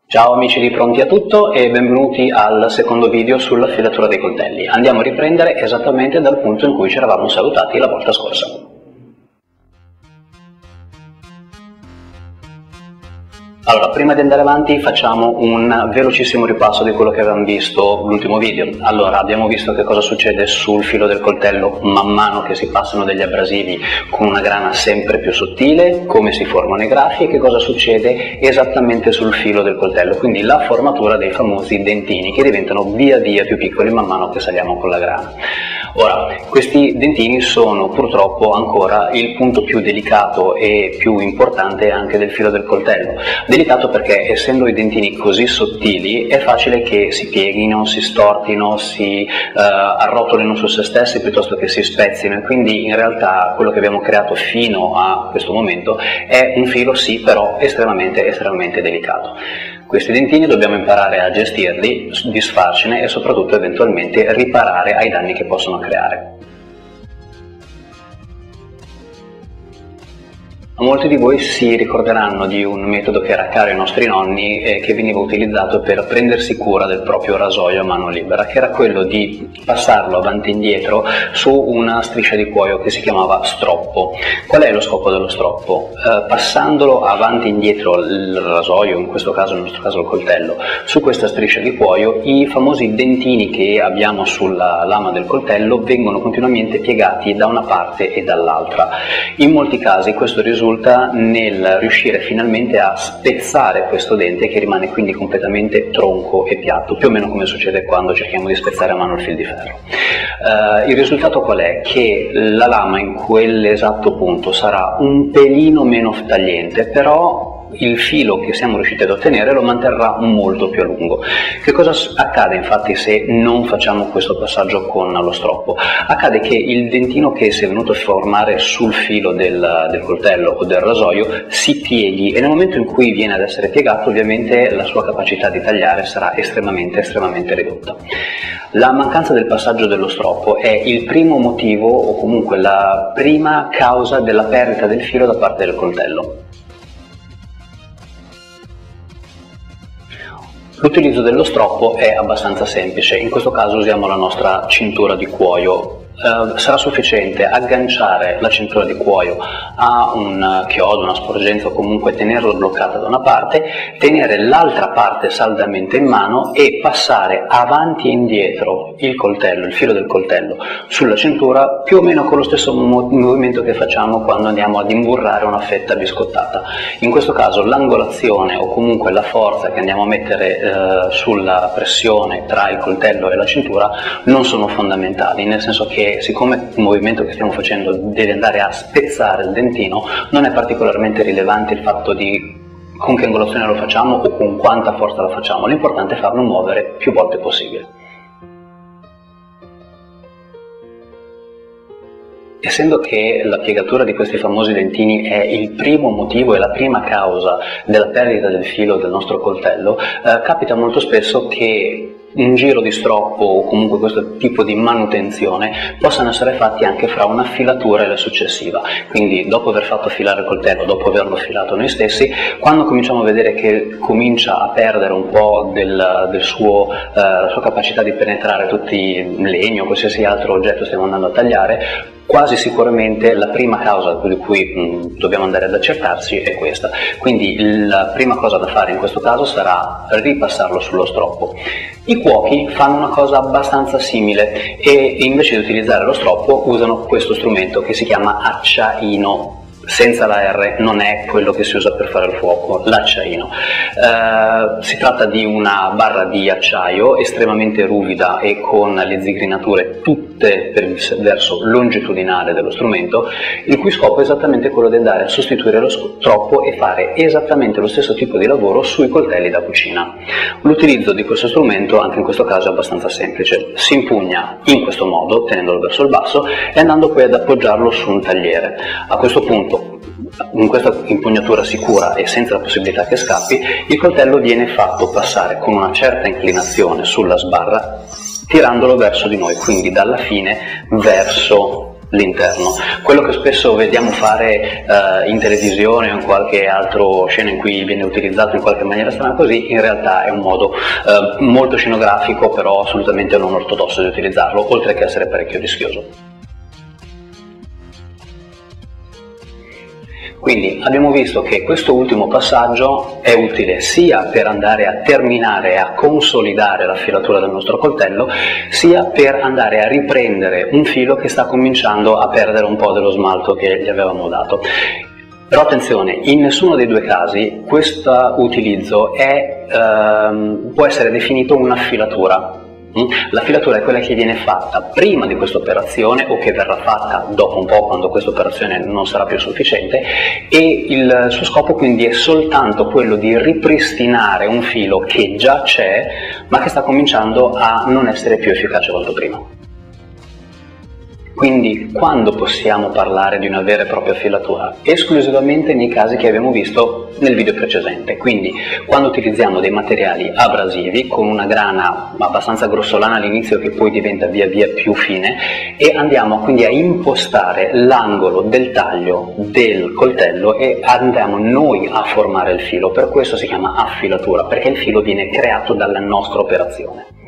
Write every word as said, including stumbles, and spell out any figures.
Ciao amici di Pronti a Tutto e benvenuti al secondo video sulla filatura dei coltelli. Andiamo a riprendere esattamente dal punto in cui ci eravamo salutati la volta scorsa. Allora, prima di andare avanti facciamo un velocissimo ripasso di quello che avevamo visto l'ultimo video. Allora, abbiamo visto che cosa succede sul filo del coltello man mano che si passano degli abrasivi con una grana sempre più sottile, come si formano i grafi e che cosa succede esattamente sul filo del coltello, quindi la formatura dei famosi dentini che diventano via via più piccoli man mano che saliamo con la grana. Ora, questi dentini sono purtroppo ancora il punto più delicato e più importante anche del filo del coltello. Delicato perché, essendo i dentini così sottili, è facile che si pieghino, si stortino, si eh, arrotolino su se stessi piuttosto che si spezzino, e quindi in realtà quello che abbiamo creato fino a questo momento è un filo sì, però estremamente, estremamente delicato. Questi dentini dobbiamo imparare a gestirli, disfarcene e soprattutto eventualmente riparare ai danni che possono creare. Molti di voi si ricorderanno di un metodo che era caro ai nostri nonni e che veniva utilizzato per prendersi cura del proprio rasoio a mano libera, che era quello di passarlo avanti e indietro su una striscia di cuoio che si chiamava stroppo. Qual è lo scopo dello stroppo? Eh, passandolo avanti e indietro il rasoio, in questo caso, nel nostro caso il coltello, su questa striscia di cuoio, i famosi dentini che abbiamo sulla lama del coltello vengono continuamente piegati da una parte e dall'altra. In molti casi questo risulta nel riuscire finalmente a spezzare questo dente, che rimane quindi completamente tronco e piatto, più o meno come succede quando cerchiamo di spezzare a mano il fil di ferro. Uh, il risultato qual è? Che la lama in quell'esatto punto sarà un pelino meno tagliente, però il filo che siamo riusciti ad ottenere lo manterrà molto più a lungo. Che cosa accade infatti se non facciamo questo passaggio con lo stroppo? Accade che il dentino che si è venuto a formare sul filo del, del coltello o del rasoio si pieghi, e nel momento in cui viene ad essere piegato ovviamente la sua capacità di tagliare sarà estremamente estremamente ridotta. La mancanza del passaggio dello stroppo è il primo motivo, o comunque la prima causa della perdita del filo da parte del coltello. L'utilizzo dello stroppo è abbastanza semplice. In questo caso usiamo la nostra cintura di cuoio. Uh, sarà sufficiente agganciare la cintura di cuoio a un chiodo, una sporgenza, o comunque tenerla bloccata da una parte, tenere l'altra parte saldamente in mano e passare avanti e indietro il coltello, il filo del coltello sulla cintura, più o meno con lo stesso mo movimento che facciamo quando andiamo ad imburrare una fetta biscottata. In questo caso l'angolazione, o comunque la forza che andiamo a mettere uh, sulla pressione tra il coltello e la cintura, non sono fondamentali, nel senso che siccome il movimento che stiamo facendo deve andare a spezzare il dentino, non è particolarmente rilevante il fatto di con che angolazione lo facciamo o con quanta forza lo facciamo, l'importante è farlo muovere più volte possibile. Essendo che la piegatura di questi famosi dentini è il primo motivo e la prima causa della perdita del filo del nostro coltello, eh, capita molto spesso che un giro di stroppo o comunque questo tipo di manutenzione possano essere fatti anche fra una filatura e la successiva. Quindi dopo aver fatto affilare il coltello, dopo averlo affilato noi stessi, quando cominciamo a vedere che comincia a perdere un po' del, del suo, eh, la sua capacità di penetrare tutti il legno o qualsiasi altro oggetto stiamo andando a tagliare, quasi sicuramente la prima causa di cui mh, dobbiamo andare ad accertarci è questa. Quindi la prima cosa da fare in questo caso sarà ripassarlo sullo stroppo. I cuochi fanno una cosa abbastanza simile e invece di utilizzare lo stroppo usano questo strumento che si chiama acciaino. Senza la R non è quello che si usa per fare il fuoco, l'acciaino. Eh, si tratta di una barra di acciaio estremamente ruvida e con le zigrinature tutte per il verso longitudinale dello strumento, il cui scopo è esattamente quello di andare a sostituire lo stroppo e fare esattamente lo stesso tipo di lavoro sui coltelli da cucina. L'utilizzo di questo strumento anche in questo caso è abbastanza semplice. Si impugna in questo modo, tenendolo verso il basso e andando poi ad appoggiarlo su un tagliere. A questo punto, in questa impugnatura sicura e senza la possibilità che scappi, il coltello viene fatto passare con una certa inclinazione sulla sbarra, tirandolo verso di noi, quindi dalla fine verso l'interno. Quello che spesso vediamo fare uh, in televisione o in qualche altro scena in cui viene utilizzato in qualche maniera strana così, in realtà è un modo uh, molto scenografico, però assolutamente non ortodosso di utilizzarlo, oltre che essere parecchio rischioso. Quindi abbiamo visto che questo ultimo passaggio è utile sia per andare a terminare e a consolidare la filatura del nostro coltello, sia per andare a riprendere un filo che sta cominciando a perdere un po' dello smalto che gli avevamo dato. Però attenzione, in nessuno dei due casi questo utilizzo è, ehm, può essere definito un'affilatura. La filatura è quella che viene fatta prima di questa operazione o che verrà fatta dopo un po' quando questa operazione non sarà più sufficiente, e il suo scopo quindi è soltanto quello di ripristinare un filo che già c'è ma che sta cominciando a non essere più efficace quanto prima. Quindi quando possiamo parlare di una vera e propria filatura? Esclusivamente nei casi che abbiamo visto nel video precedente, quindi quando utilizziamo dei materiali abrasivi con una grana abbastanza grossolana all'inizio che poi diventa via via più fine, e andiamo quindi a impostare l'angolo del taglio del coltello e andiamo noi a formare il filo. Per questo si chiama affilatura, perché il filo viene creato dalla nostra operazione.